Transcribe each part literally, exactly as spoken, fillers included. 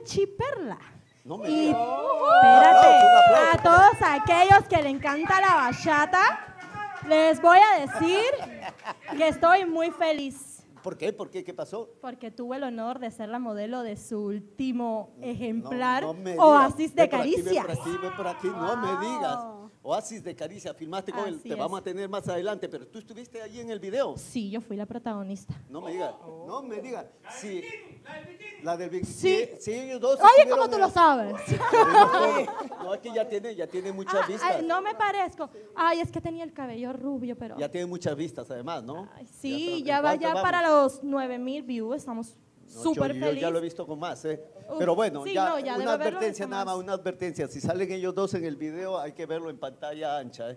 Richie Perla. No me y digas. espérate, Un aplauso. a todos aquellos que le encanta la bachata, les voy a decir que estoy muy feliz. ¿Por qué? ¿Por qué? ¿Qué pasó? Porque tuve el honor de ser la modelo de su último ejemplar, No, no me Oasis digas. de Ven por aquí, Caricia. Ven por aquí, ven por aquí, no me digas. Oasis de Caricia, filmaste con él, Así te es. vamos a tener más adelante, pero tú estuviste allí en el video. Sí, yo fui la protagonista. No me digas, no me digas. Sí, la del bikini. Sí. Sí, ellos dos. Oye, estuvieron ¿cómo tú en- lo sabes? No, es que ya tiene, ya tiene muchas Ah, vistas. ay, no me parezco. Ay, es que tenía el cabello rubio, pero... Ya tiene muchas vistas además, ¿no? Ay, sí, está- ya ¿en va cuánto ya vamos? para los nueve mil views, estamos No, súper yo, yo felices. ya lo he visto con más, ¿eh? Uf, Pero bueno, sí, ya, no, ya debe una haberlo advertencia visto nada más, más. una advertencia. Si salen ellos dos en el video, hay que verlo en pantalla ancha, ¿eh?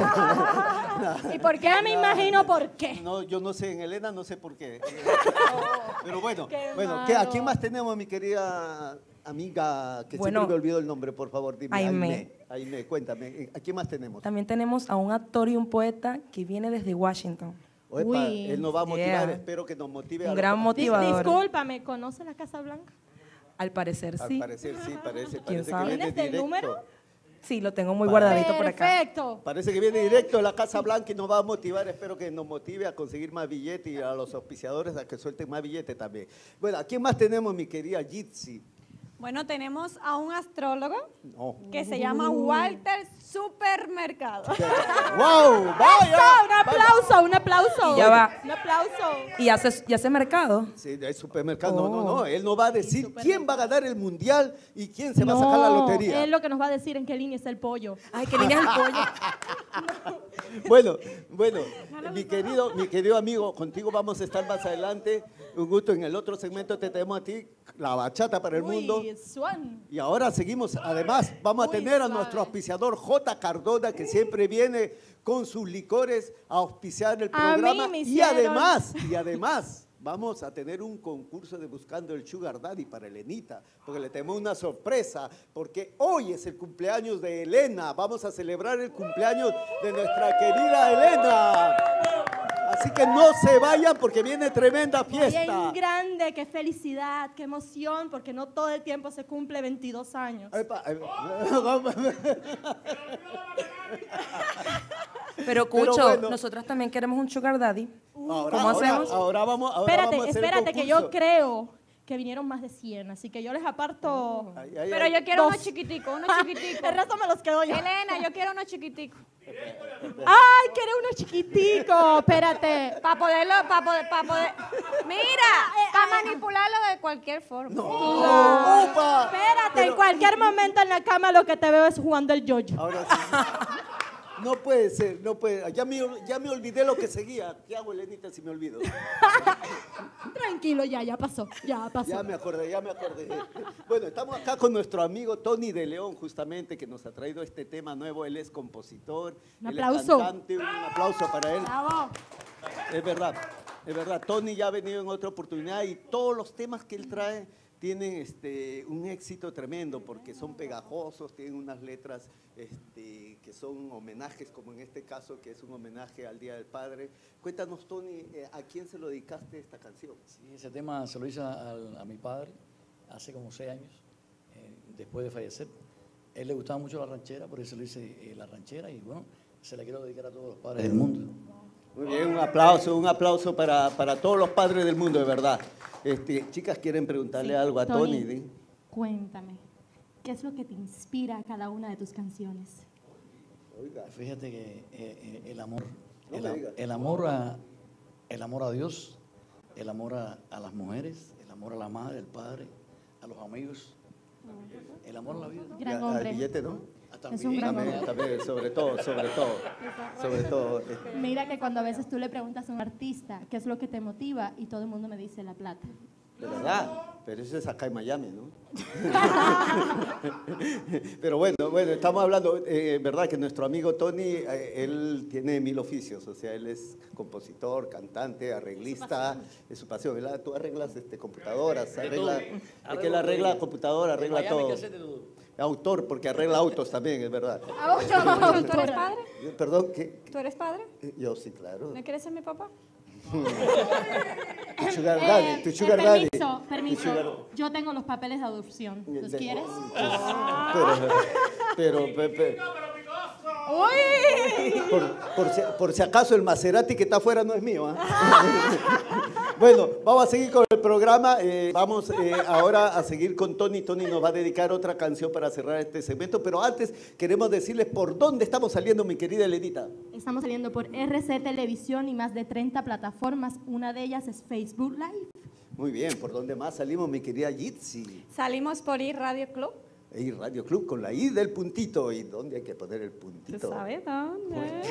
¿Y por qué? Me imagino por qué. No, yo no sé, en Elena no sé por qué. Pero bueno, Qué bueno, ¿qué, ¿a quién malo. más tenemos, mi querida amiga? Que Bueno, siempre me olvido el nombre, por favor, dime. Aimé. Aimé, cuéntame, ¿a quién más tenemos? También tenemos a un actor y un poeta que viene desde Washington. Oepa, Uy, él nos va a motivar, yeah. espero que nos motive. Un a gran los- motivo. Dis- motivador. Discúlpame, ¿conoce la Casa Blanca? Al parecer Al sí. parecer sí, parece, ¿Quién parece que sabe? viene ¿Tienes el directo. número? Sí, lo tengo muy guardadito por acá. Perfecto. Parece que viene directo de la Casa Blanca y nos va a motivar. Espero que nos motive a conseguir más billetes y a los auspiciadores a que suelten más billetes también. Bueno, ¿a quién más tenemos, mi querida Jitsi? Bueno, tenemos a un astrólogo No. que se llama Walter Supermercado. ¡Wow! ¡Vaya! Eso, un aplauso, un aplauso. Y ya va. Un aplauso. Y hace, y hace mercado. Sí, del supermercado. No, no, Oh. no. Él nos va a decir quién va a ganar el mundial y quién se va a sacar la lotería. Él lo que nos va a decir en qué línea está el pollo. Ay, qué niña es el pollo. Bueno, bueno, mi querido, mi querido amigo, contigo vamos a estar más adelante. Un gusto. En el otro segmento te tenemos a ti, la bachata para el Uy, mundo. Swan. Y ahora seguimos, además vamos a Muy tener a suave. nuestro auspiciador J. Cardona, que siempre viene con sus licores a auspiciar el A mí programa. me Y hicieron- además, y además, vamos a tener un concurso de Buscando el Sugar Daddy para Elenita, porque le tenemos una sorpresa, porque hoy es el cumpleaños de Elena. Vamos a celebrar el cumpleaños de nuestra querida Elena. Así que no se vayan porque viene tremenda fiesta. Bien grande, qué felicidad, qué emoción, porque no todo el tiempo se cumple veintidós años. Epa, eh, Pero, Cucho, Pero bueno. nosotras también queremos un sugar daddy. Ahora, ¿Cómo ahora- hacemos? Ahora vamos, ahora Espérate, vamos a hacer el espérate, que yo concurso. creo que vinieron más de cien, así que yo les aparto. Ay, ay, Pero ay. yo quiero Dos. uno chiquitico, uno chiquitico. El resto me los quedo yo. Elena, yo quiero uno chiquitico. Ay, quiere uno chiquitico, espérate. Para poderlo, para poder, para poder. Mira, para manipularlo de cualquier forma. No, opa. Espérate, Pero- en cualquier momento en la cama lo que te veo es jugando el yoyo. Ahora sí. No puede ser, no puede. Ya me, ya me olvidé lo que seguía. ¿Qué hago, Elenita, si me olvido? Tranquilo, ya, ya pasó, ya pasó. Ya me acordé, ya me acordé. Bueno, estamos acá con nuestro amigo Tony de León, justamente, que nos ha traído este tema nuevo. Él es compositor, Un él aplauso. es cantante. Un aplauso para él. Bravo. Es verdad, es verdad. Tony ya ha venido en otra oportunidad y todos los temas que él trae tienen este, un éxito tremendo porque son pegajosos, tienen unas letras este, que son homenajes, como en este caso, que es un homenaje al Día del Padre. Cuéntanos, Tony, eh, ¿a quién se lo dedicaste esta canción? Sí, ese tema se lo hice a, a mi padre hace como seis años, eh, después de fallecer. A él le gustaba mucho la ranchera, por eso le hice eh, la ranchera y bueno, se la quiero dedicar a todos los padres del mundo. Muy bien, un aplauso, un aplauso para, para todos los padres del mundo, de verdad. Este, chicas, ¿quieren preguntarle Sí, algo a Tony? Tony. ¿sí? Cuéntame, ¿qué es lo que te inspira a cada una de tus canciones? Oiga, Fíjate que eh, eh, el amor, No el, me a- digas. el amor a, el amor a Dios, el amor a, a las mujeres, el amor a la madre, al padre, a los amigos, el amor a la vida. Gran ya, hombre. al billete, ¿no? Hasta Es un gran También, hombre. también, sobre todo, sobre todo, sobre todo. eh, Mira que cuando a veces tú le preguntas a un artista qué es lo que te motiva y todo el mundo me dice la plata. De verdad, pero eso es acá en Miami, ¿no? Pero bueno, bueno, estamos hablando, eh, verdad que nuestro amigo Tony, eh, él tiene mil oficios, o sea, él es compositor, cantante, arreglista, es su pasión, ¿verdad? Tú arreglas este, computadoras, arregla, es que él arregla computadora, arregla todo. Autor, porque arregla autos también, es verdad. ¿Tú eres padre? Perdón, ¿qué? ¿Tú eres padre? Yo sí, claro. ¿No quieres ser mi papá? Tu sugar daddy, Eh, tu eh, sugar daddy. permiso, Tu permiso. sugar- Yo tengo los papeles de adopción. ¿Los De- quieres? Pero, pero, pe- pe- ¡Uy! por, por si, por si acaso el Maserati que está afuera no es mío. ¿ah? Bueno, vamos a seguir con el programa. eh, vamos eh, ahora a seguir con Tony. Tony nos va a dedicar otra canción para cerrar este segmento, pero antes queremos decirles por dónde estamos saliendo, mi querida Elenita. Estamos saliendo por R C Televisión y más de treinta plataformas. Una de ellas es Facebook Live. Muy bien, ¿por dónde más salimos, mi querida Jitsi? Salimos por ir Radio Club. Y Radio Club con la I del puntito. ¿Y dónde hay que poner el puntito? ¿Tú sabes dónde?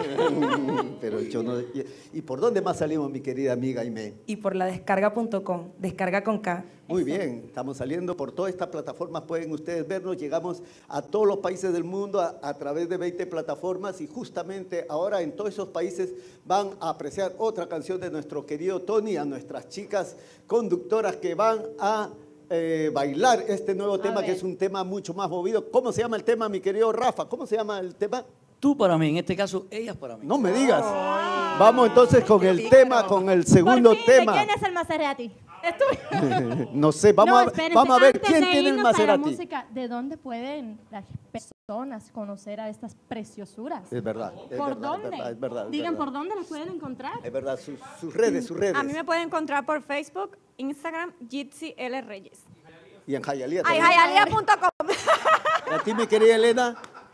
Pero yo no. ¿Y por dónde más salimos, mi querida amiga Aimé? Y por la descarga punto com, descarga con K. Muy bien, estamos saliendo por todas estas plataformas, pueden ustedes vernos, llegamos a todos los países del mundo a, a través de veinte plataformas y justamente ahora en todos esos países van a apreciar otra canción de nuestro querido Tony, a nuestras chicas conductoras que van a eh, bailar este nuevo A tema que ver. es un tema mucho más movido. ¿Cómo se llama el tema, mi querido Rafa? ¿Cómo se llama el tema? Tú para mí, en este caso, ellas para mí. No me digas. Vamos entonces con el tema, con el segundo Por fin, ¿de tema. quién es el Maserati? Es tuyo. No sé, vamos, No, a, espérense, vamos a ver antes quién de tiene el irnos a la Maserati. música, ¿de dónde pueden las personas conocer a estas preciosuras? Es verdad. es ¿Por verdad, dónde? Es verdad, es verdad, es Digan verdad. por dónde las pueden encontrar. Es verdad, sus, sus redes, sus redes. A mí me pueden encontrar por Facebook, Instagram, Jitsi L. Reyes. Y en Hialeah Ay, también. hialeah punto com. ¿Y a ti, mi querida Elena?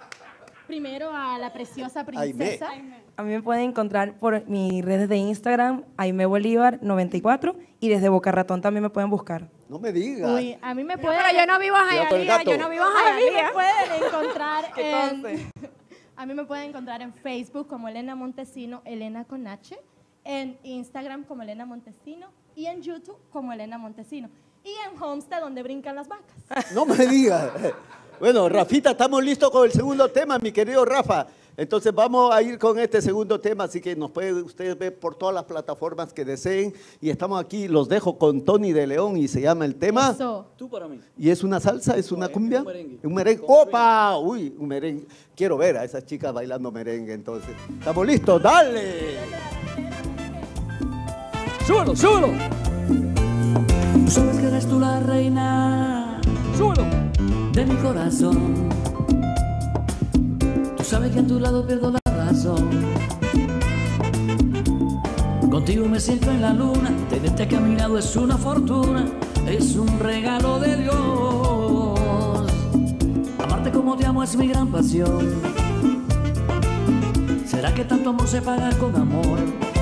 Primero a la preciosa Aimé. princesa. A mí me pueden encontrar por mis redes de Instagram, Aimé Bolívar noventa y cuatro, y desde Boca Ratón también me pueden buscar. No me digas. Uy, a mí me pueden... Pero yo no vivo en Cuidado con el Hialeah, gato. yo no vivo en A mí me Hialeah. pueden encontrar Que en... conste. A mí me pueden encontrar en Facebook como Elena Montesino, Elena con H, en Instagram como Elena Montesino y en YouTube como Elena Montesino. Y en Homestead, donde brincan las vacas. No me digas. Bueno, Rafita, estamos listos con el segundo tema, mi querido Rafa. Entonces vamos a ir con este segundo tema, así que nos pueden ustedes ver por todas las plataformas que deseen. Y estamos aquí, los dejo con Tony de León y se llama el tema. Eso. Tú para mí. ¿Y es una salsa? ¿Es No, una es cumbia? un merengue. Un merengue. ¡Opa! Uy, un merengue. Quiero ver a esas chicas bailando merengue entonces. ¿Estamos listos? ¡Dale! ¡Súbelo, súbelo! Tú sabes que eres tú la reina ¡Súbelo! de mi corazón. Tú sabes que a tu lado pierdo la razón. Contigo me siento en la luna. Tenerte aquí a mi lado es una fortuna. Es un regalo de Dios. Amarte como te amo es mi gran pasión. ¿Será que tanto amor se paga con amor?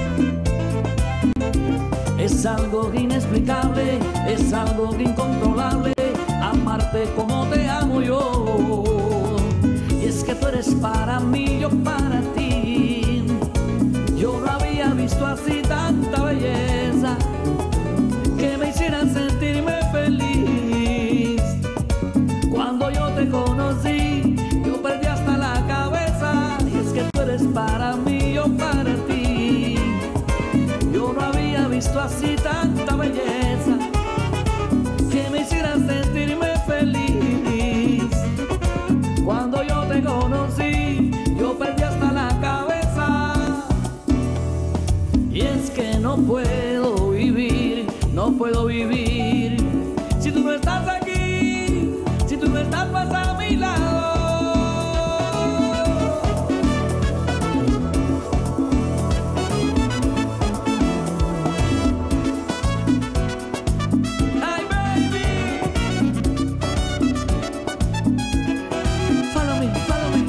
Es algo inexplicable, es algo incontrolable, amarte como te amo yo. Y es que tú eres para mí, yo para ti. Yo no había visto así tanta belleza que me hiciera sentirme feliz. Cuando yo te conocí, yo perdí hasta la cabeza. Y es que tú eres para mí, yo para ti. Yo no había visto así tanta belleza que me hiciera sentirme feliz. Cuando yo te conocí, yo perdí hasta la cabeza. Y es que no puedo vivir, no puedo vivir si tú no estás aquí, si tú no estás más a mi lado. Ay, baby. Follow me, follow me.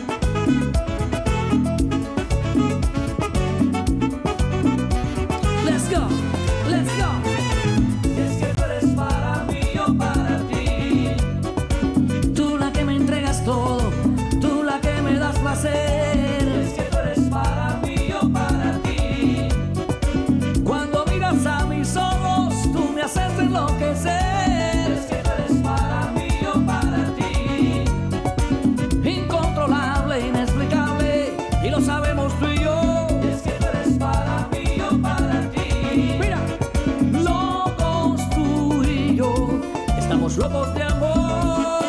Let's go, let's go. Es que tú eres para mí, yo para ti. Tú la que me entregas todo, tú la que me das placer. Es que tú eres para mí, yo para ti. Cuando miras a mis ojos, tú me haces enloquecer. Es que tú eres para mí, yo para ti. Incontrolable, inexplicable, y lo sabemos tú y yo. Es que tú eres para mí, yo para ti. Mira, locos tú y yo, estamos locos de amor.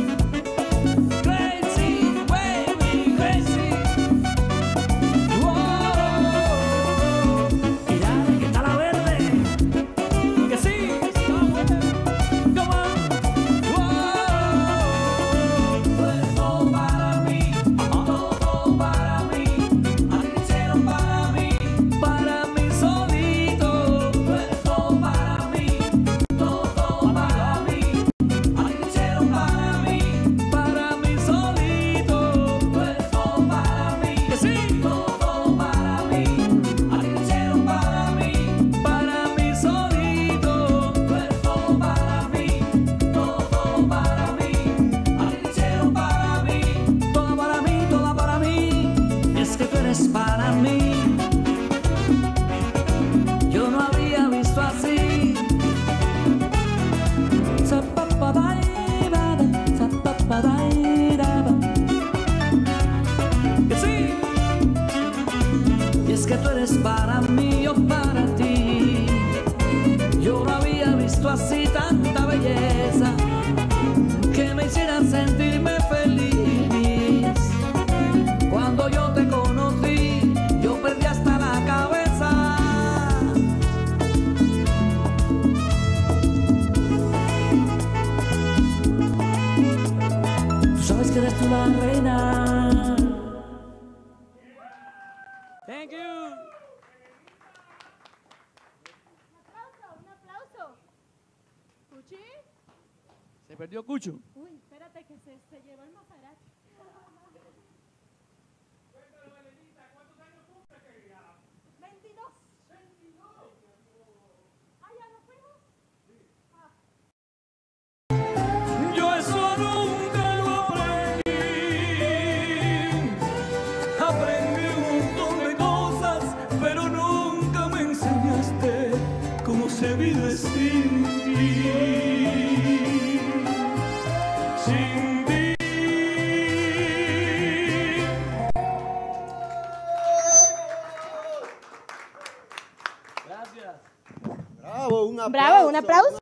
Crazy, baby, crazy. Oh, mira que está la verde. paz y tanta belleza que me hicieran sentirme feliz. Cuando yo te conocí, yo perdí hasta la cabeza. Tú sabes que eres tú la reina. Thank you. Un aplauso. ¿Cuchi? Se perdió Cucho. Uy, espérate que se, se llevó el Maserati. ¿Cuántos años cumple, querida? veintidós. veintidós. Ah, ya nos fuimos. Yo eso nunca lo aprendí. Aprendí un montón de cosas, pero nunca me enseñaste cómo se vive sin ti. Sin ti. Gracias. Bravo, un aplauso. Bravo, un aplauso.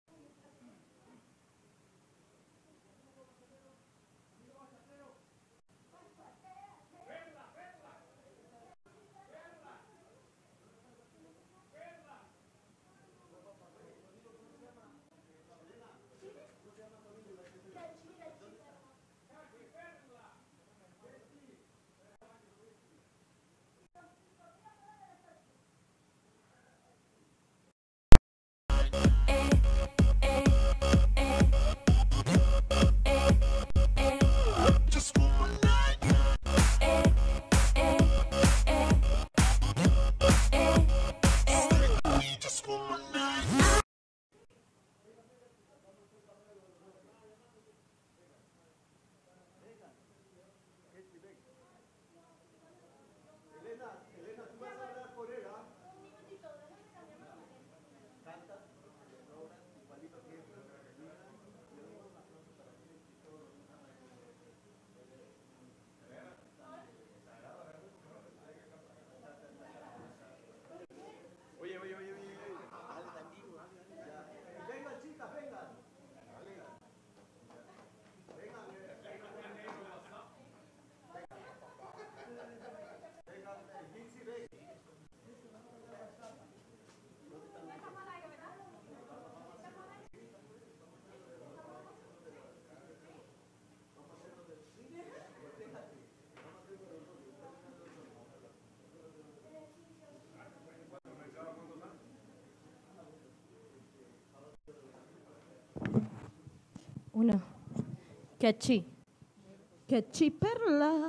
Uno. Que chi. Que chi perla.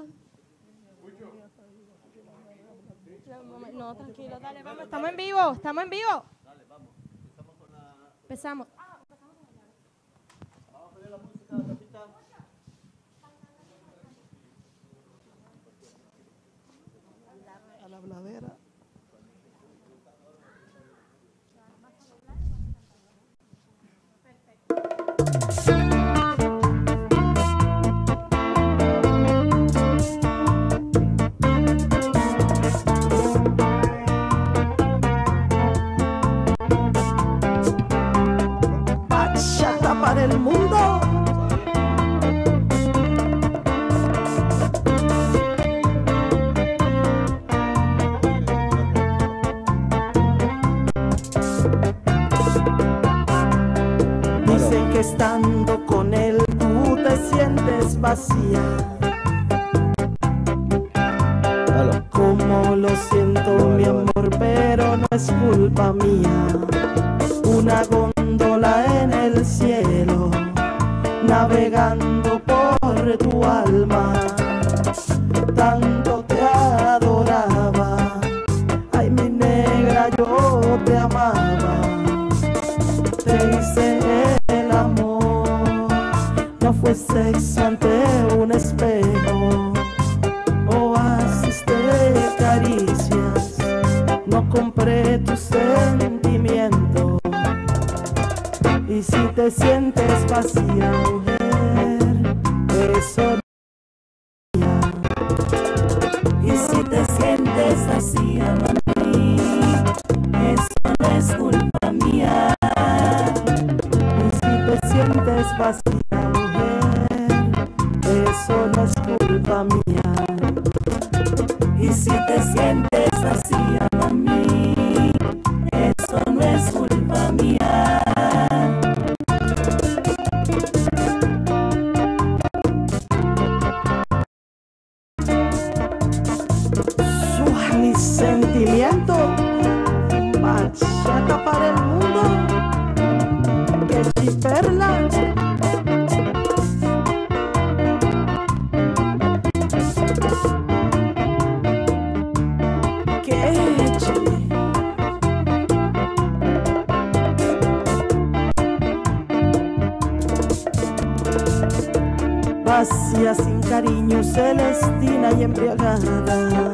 No, tranquilo, dale, vamos. Estamos en vivo, estamos en vivo. Dale, vamos. Empezamos con la... Empezamos. Vamos a poner la música, capitán. A la bladera. Bachata para el mundo. Dicen que estando con él tú te sientes vacía. Como lo siento, mi amor, pero no es culpa mía. Una góndola en el cielo, navegando por tu alma. Tanto te adoraba, ay mi negra, yo te amaba. Te hice el amor, no fue sexo ante un espejo. Oasis de caricias, no compré tus sentimientos. Y si te sientes vacía, mujer, eso no. Y si te sientes vacía, mami, eso no es culpa mía. eso no es culpa mía. Y si te sientes vacía, mami, eso no es culpa mía. Su mi sentimiento, bachata para el mundo, que Perla. Vacía, sin cariño, celestina y embriagada,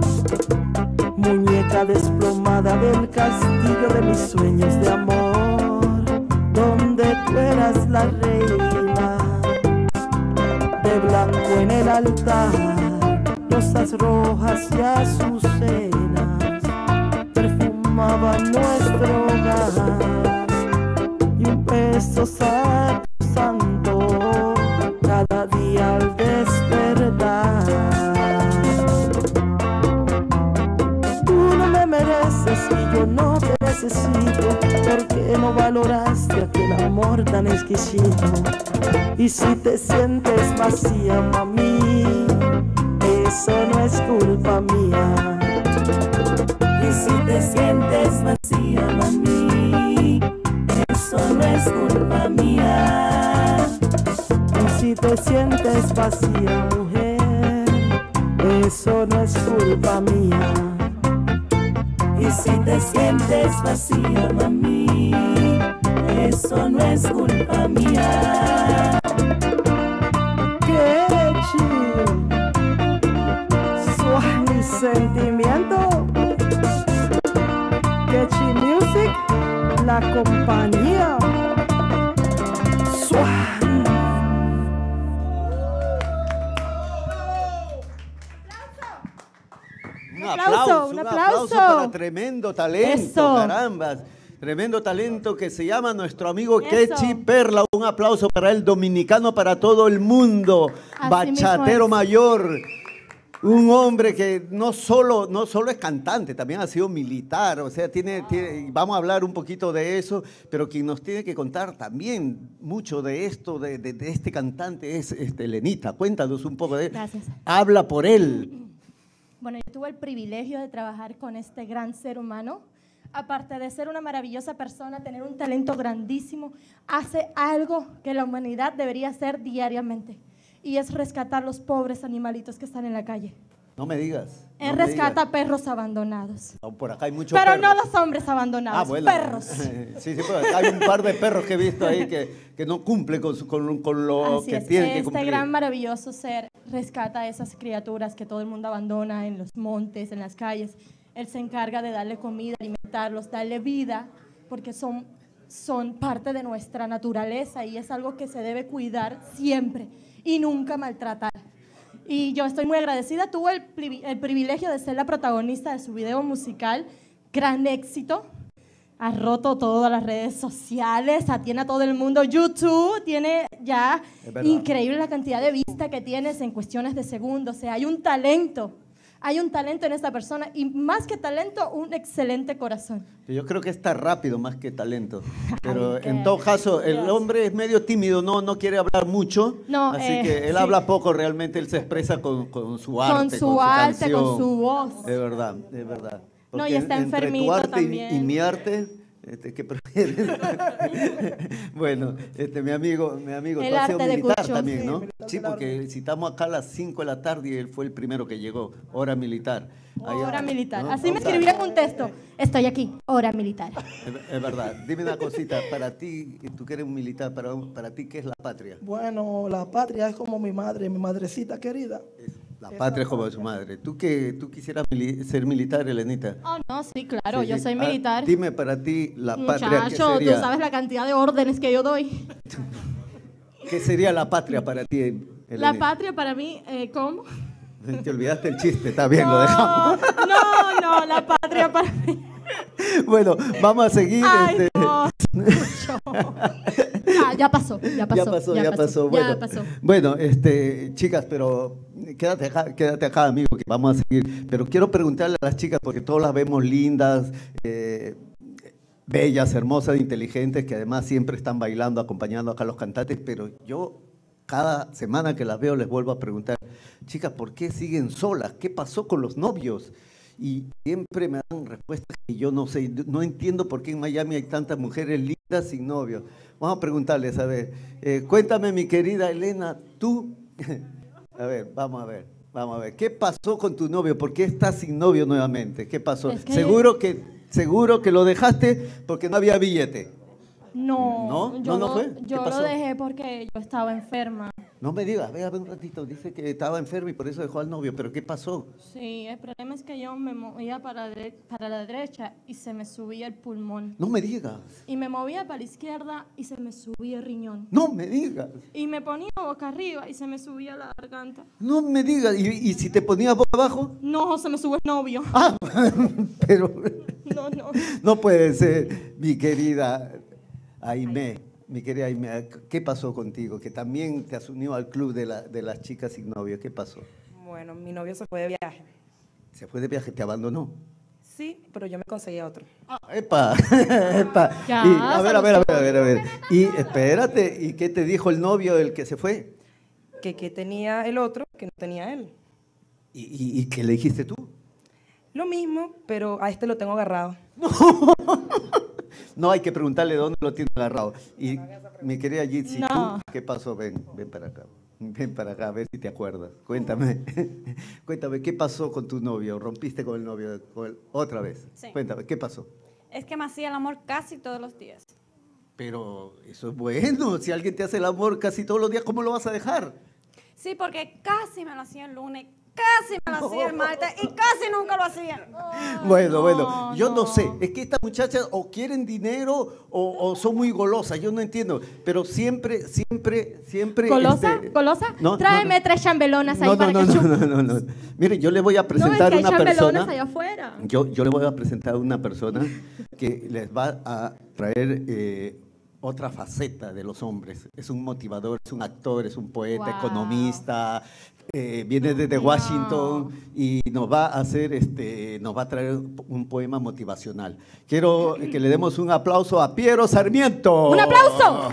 muñeca desplomada del castillo de mis sueños de amor, donde tú eras la reina. De blanco en el altar, rosas rojas y azucenas perfumaban nuestro hogar, y un beso santo cada día al despertar. Tú no me mereces y yo no te necesito, porque no valoraste aquel amor tan exquisito. Y si te sientes vacía, mami, eso no es culpa mía. Y si te sientes vacía, mami, eso no es culpa mía. Si te sientes vacía, mujer, eso no es culpa mía. Y si te sientes vacía, mami, eso no es culpa mía. ¡Qué chido! Suave mi sentimiento. Quechi Music, la compañía. Suave. Un aplauso, un aplauso para tremendo talento, Eso. carambas. Tremendo talento que se llama nuestro amigo Eso. Quechi Perla. Un aplauso para el dominicano, para todo el mundo. Así Bachatero mismo es. mayor. Un hombre que no solo, no solo es cantante, también ha sido militar. O sea, tiene, tiene, vamos a hablar un poquito de eso, pero quien nos tiene que contar también mucho de esto, de, de, de este cantante, es este, Elenita. Cuéntanos un poco de él. Gracias. Habla por él. Bueno, yo tuve el privilegio de trabajar con este gran ser humano. Aparte de ser una maravillosa persona, tener un talento grandísimo, hace algo que la humanidad debería hacer diariamente, y es rescatar los pobres animalitos que están en la calle. No me digas. Él no me rescata digas. perros abandonados. No, por acá hay muchos Pero perros. no los hombres abandonados, Ah, bueno. perros. Sí, sí, pero hay un par de perros que he visto ahí que, que no cumplen con, su- con, con lo Así que es. tienen que Este cumplir. gran maravilloso ser rescata a esas criaturas que todo el mundo abandona en los montes, en las calles. Él se encarga de darle comida, alimentarlos, darle vida, porque son, son parte de nuestra naturaleza y es algo que se debe cuidar siempre y nunca maltratar. Y yo estoy muy agradecida. Tuve el, privi- el privilegio de ser la protagonista de su video musical, gran éxito. Ha roto todas las redes sociales, atiende a todo el mundo. YouTube tiene ya Es verdad. increíble la cantidad de vista que tienes en cuestiones de segundos. O sea, hay un talento, hay un talento en esta persona y más que talento, un excelente corazón. Yo creo que está rápido más que talento. Pero Ay, en qué- todo caso, el Dios. hombre es medio tímido, no, no quiere hablar mucho. No, así eh, que él sí. habla poco, realmente él se expresa con, con su arte. Con su arte, con canción. su voz. De verdad, de verdad. No, y Porque está entre enfermito tu arte y- también. y mi arte, este, ¿qué prefieres? Bueno, este, mi amigo, mi amigo, El tú has sido arte de militar Cucho. también, Sí, ¿no? militar Sí, del porque arte. citamos acá a las cinco de la tarde y él fue el primero que llegó, hora militar. Allá- Hora militar. ¿no? Así me O sea, escribían un texto. Estoy aquí, hora militar. Es, es verdad. Dime una cosita, para ti, tú que eres un militar, para, para ti, ¿qué es la patria? Bueno, la patria es como mi madre, mi madrecita querida. Es- la patria es como su madre. ¿Tú que tú quisieras mili- ser militar, Elenita? Oh, no, sí, claro, Sí, yo sí. soy Ah, militar. dime para ti, la patria, ¿qué Muchacho, tú sería? sabes la cantidad de órdenes que yo doy. ¿Qué sería la patria para ti, Elenita? La patria para mí, eh, ¿cómo? Te olvidaste el chiste, está bien, lo dejamos. No, no, la patria para mí. Bueno, vamos a seguir. Ay, este, no, mucho. ya pasó, ya pasó. Ya pasó, ya pasó. Ya Bueno, pasó. bueno, este, chicas, pero quédate acá, quédate acá, amigo, que vamos a seguir. Pero quiero preguntarle a las chicas, porque todas las vemos lindas, eh, bellas, hermosas, inteligentes, que además siempre están bailando, acompañando acá a los cantantes, pero yo cada semana que las veo les vuelvo a preguntar, chicas, ¿por qué siguen solas? ¿Qué pasó con los novios? Y siempre me dan respuestas que yo no sé, no entiendo por qué en Miami hay tantas mujeres lindas sin novio. Vamos a preguntarles, a ver, eh, cuéntame mi querida Elena, tú, a ver, vamos a ver, vamos a ver, ¿qué pasó con tu novio? ¿Por qué estás sin novio nuevamente? ¿Qué pasó? Es que- Seguro que, seguro que lo dejaste porque no había billete. No, ¿No? yo, ¿No, no lo- fue? ¿Qué yo lo pasó? dejé porque yo estaba enferma. No me digas, ve a ver un ratito, dice que estaba enfermo y por eso dejó al novio, pero ¿qué pasó? Sí, el problema es que yo me movía para, dere- para la derecha y se me subía el pulmón. No me digas, Y me movía para la izquierda y se me subía el riñón. no me digas, Y me ponía boca arriba y se me subía la garganta. no me digas. ¿Y, y si te ponías boca abajo? No, se me sube el novio. Ah, pero No, no. no puede ser, mi querida Aimé, mi querida Aimé, ¿qué pasó contigo? Que también te has unido al club de, la, de las chicas sin novio, ¿qué pasó? Bueno, mi novio se fue de viaje. Se fue de viaje, te abandonó. Sí, pero yo me conseguí a otro. Ah, epa, epa. Ya, Y, a ver, a ver, a ver, solución. a ver, a ver. Y espérate, ¿y qué te dijo el novio, el que se fue? Que, que tenía el otro que no tenía él. ¿Y, y, y qué le dijiste tú? Lo mismo, pero a este lo tengo agarrado. No, hay que preguntarle dónde lo tiene agarrado. Y mi querida Jitsi, No. ¿tú qué pasó? Ven, ven para acá. Ven para acá, a ver si te acuerdas. Cuéntame. Cuéntame, ¿qué pasó con tu novio? ¿Rompiste con el novio con el- otra vez? Sí. Cuéntame, ¿qué pasó? Es que me hacía el amor casi todos los días. Pero eso es bueno. Si alguien te hace el amor casi todos los días, ¿cómo lo vas a dejar? Sí, porque casi me lo hacía el lunes, casi me lo hacía el martes y casi nunca lo hacía. Bueno, no, bueno, yo no. no. sé, es que estas muchachas o quieren dinero o, o son muy golosas, yo no entiendo, pero siempre, siempre, siempre... ¿Golosa? este, ¿Golosa? no, no, Tráeme no. tres chambelonas ahí No, no, para no, que no, chupe. no, no, no. Miren, yo le voy a No, es presentar que hay una chambelonas persona... allá afuera. Yo, yo le voy a presentar a una persona que les va a traer eh, otra faceta de los hombres. Es un motivador, es un actor, es un poeta, Wow. economista, eh, viene desde Washington y nos va a hacer, este, nos va a traer un poema motivacional. Quiero que le demos un aplauso a Piero Sarmiento. ¡Un aplauso!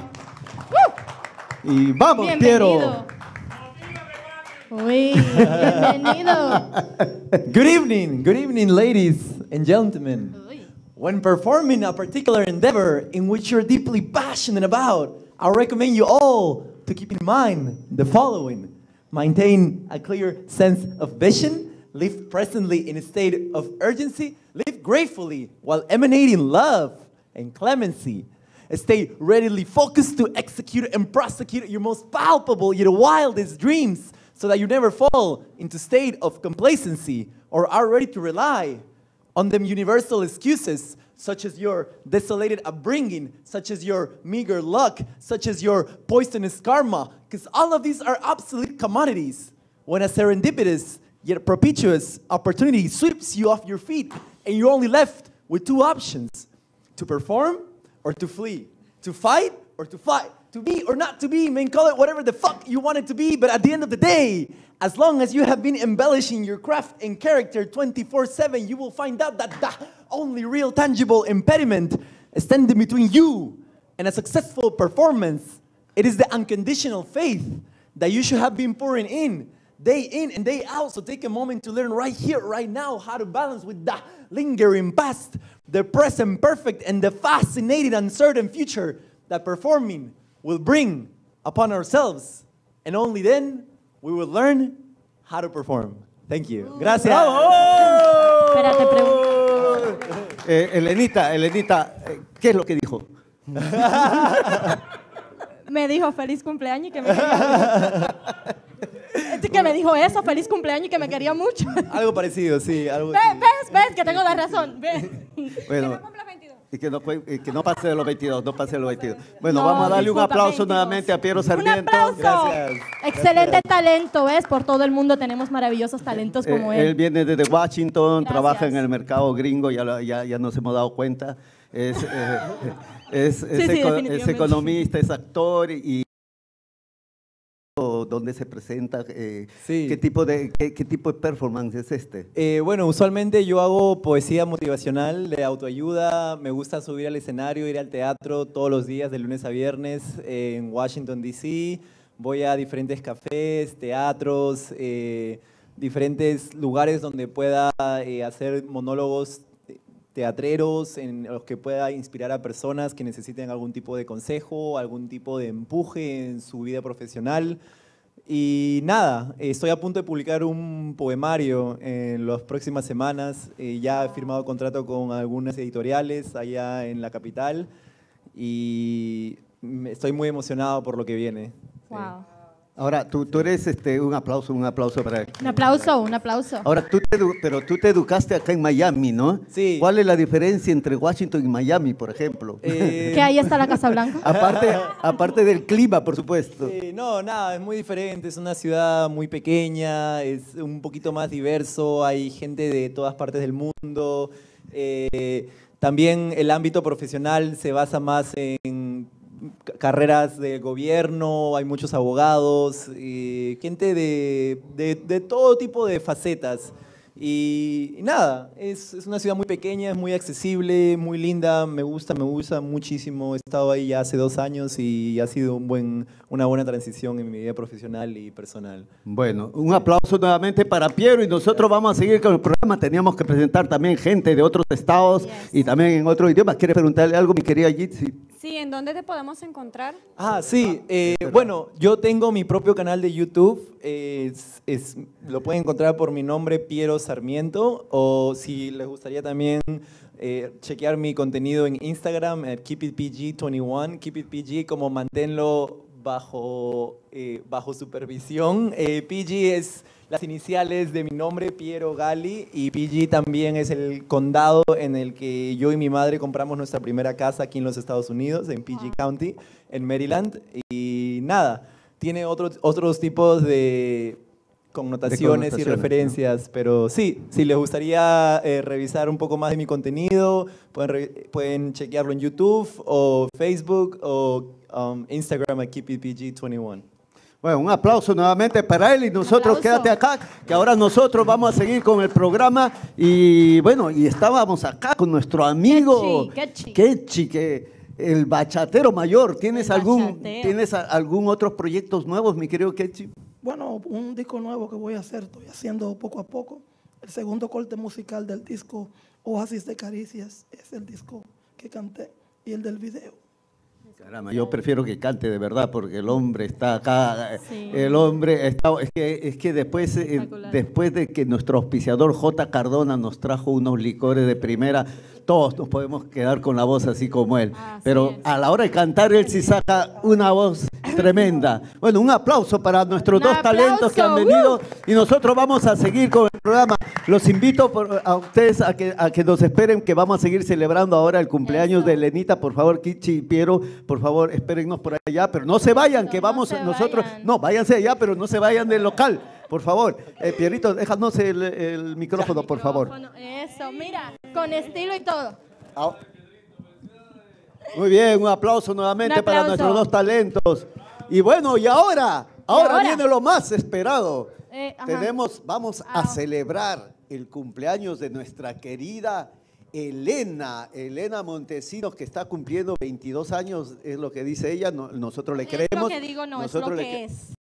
Y vamos, Bienvenido. Piero. Uy, bienvenido. Good evening, good evening, ladies and gentlemen. Uy. When performing a particular endeavor in which you're deeply passionate about, I recommend you all to keep in mind the following. Maintain a clear sense of vision, live presently in a state of urgency, live gratefully while emanating love and clemency. Stay readily focused to execute and prosecute your most palpable yet wildest dreams so that you never fall into state of complacency or are ready to rely on them universal excuses such as your desolated upbringing, such as your meager luck, such as your poisonous karma, because all of these are obsolete commodities. When a serendipitous yet propitious opportunity sweeps you off your feet and you're only left with two options, to perform or to flee, to fight or to fight, to be or not to be, man, call it whatever the fuck you want it to be, but at the end of the day, as long as you have been embellishing your craft and character twenty-four seven, you will find out that the only real tangible impediment standing between you and a successful performance, it is the unconditional faith that you should have been pouring in, day in and day out. So take a moment to learn right here, right now, how to balance with the lingering past, the present perfect, and the fascinating uncertain future that performing will bring upon ourselves. And only then we will learn how to perform. Thank you. Gracias. Espérate, pregunto. Eh, Elenita, Elenita, eh, ¿qué es lo que dijo? Me dijo feliz cumpleaños y que me quería mucho. Que me dijo eso, feliz cumpleaños y que me quería mucho. Algo parecido, sí. Algo Ve, así. ves, ves que tengo la razón. Ve. Bueno, y que no, fue- y que no pase de los veintidós, no pase de los veintidós. Bueno, No, vamos a darle un disculpa, aplauso veintidós. nuevamente a Piero Un Sarmiento. aplauso. Gracias. Excelente talento, ¿ves? Por todo el mundo tenemos maravillosos talentos como Eh, él. él viene desde Washington, Gracias. trabaja en el mercado gringo, ya, lo- ya, ya nos hemos dado cuenta. Es, eh, Es, es, Sí, sí, eco- es definitivamente. economista, es actor y dónde se presenta, eh, Sí. ¿qué, tipo de, qué, qué tipo de performance es este? Eh, bueno, usualmente yo hago poesía motivacional de autoayuda. Me gusta subir al escenario, ir al teatro todos los días, de lunes a viernes, eh, en Washington, D C. Voy a diferentes cafés, teatros, eh, diferentes lugares donde pueda eh, hacer monólogos teatreros en los que pueda inspirar a personas que necesiten algún tipo de consejo, algún tipo de empuje en su vida profesional. Y nada, estoy a punto de publicar un poemario en las próximas semanas. Eh, ya he firmado contrato con algunas editoriales allá en la capital y me- estoy muy emocionado por lo que viene. Wow. Ahora, tú, tú eres, este, un aplauso, un aplauso para él. Un aplauso, un aplauso. Ahora, tú te, edu- pero tú te educaste acá en Miami, ¿no? Sí. ¿Cuál es la diferencia entre Washington y Miami, por ejemplo? Eh, Que ahí está la Casa Blanca. aparte, aparte del clima, por supuesto. Eh, no, nada, es muy diferente, es una ciudad muy pequeña, es un poquito más diverso, hay gente de todas partes del mundo. eh, también el ámbito profesional se basa más en ca- carreras de gobierno, hay muchos abogados, eh, gente de, de- de todo tipo de facetas. Y, y nada, es, es una ciudad muy pequeña, es muy accesible, muy linda, me gusta, me gusta muchísimo. He estado ahí ya hace dos años y ha sido un buen, una buena transición en mi vida profesional y personal. Bueno, un aplauso nuevamente para Piero y nosotros vamos a seguir con el programa. Teníamos que presentar también gente de otros estados y también en otros idiomas. ¿Quieres preguntarle algo, mi querida Jitsi? Sí, ¿en dónde te podemos encontrar? Ah, sí. eh, bueno, yo tengo mi propio canal de YouTube. eh, es- es- lo pueden encontrar por mi nombre, Piero Sarmiento. O si les gustaría también eh, chequear mi contenido en Instagram, eh, Keep It P G veintiuno. Keep It P G como manténlo bajo, eh, bajo supervisión. Eh, P G es las iniciales de mi nombre, Piero Gali, y P G también es el condado en el que yo y mi madre compramos nuestra primera casa aquí en los Estados Unidos, en P G County, en Maryland. Y nada, tiene otros, otros tipos de connotaciones, y connotaciones, referencias, pero sí, si les gustaría eh, revisar un poco más de mi contenido, pueden, re- pueden chequearlo en YouTube o Facebook o um, Instagram a Keep It P G veintiuno. Bueno, un aplauso nuevamente para él y nosotros aplauso. quédate acá, que ahora nosotros vamos a seguir con el programa y bueno, y estábamos acá con nuestro amigo Ketchi, Ketchi. Ketchi, que el bachatero mayor. ¿Tienes El algún bachatero. tienes a- algún otros proyectos nuevos, mi querido Ketchi? Bueno, un disco nuevo que voy a hacer, estoy haciendo poco a poco. El segundo corte musical del disco Oasis de Caricias es el disco que canté y el del video. Caramba, yo prefiero que cante de verdad porque el hombre está acá, Sí. el hombre está, es que, es que después, eh, Espectacular. después de que nuestro auspiciador J. Cardona nos trajo unos licores de primera, todos nos podemos quedar con la voz así como él. Así Pero es. a la hora de cantar él sí saca una voz tremenda. Bueno, un aplauso para nuestros Un dos talentos que han aplauso, venido y nosotros vamos a seguir con el programa. Los invito por- a ustedes a que, a que nos esperen que vamos a seguir celebrando ahora el cumpleaños Eso. de Elenita. Por favor, Kichi y Piero, por favor, espérennos por allá, pero no se vayan, que No vamos se nosotros, vayan. no, váyanse allá, pero no se vayan del local, por favor. Eh, Pierrito, déjanos el, el micrófono, por favor. Micrófono, Eso, mira, con estilo y todo. Ah. Muy bien, un aplauso nuevamente Un para aplauso. nuestros dos talentos. Y bueno, y ahora, ahora, ahora? viene lo más esperado. Eh, ajá. Tenemos, vamos a Ah. celebrar el cumpleaños de nuestra querida Elena, Elena Montesinos, que está cumpliendo veintidós años, es lo que dice ella, no- nosotros le Es creemos. lo que digo, no, es nosotros lo le que cre- es.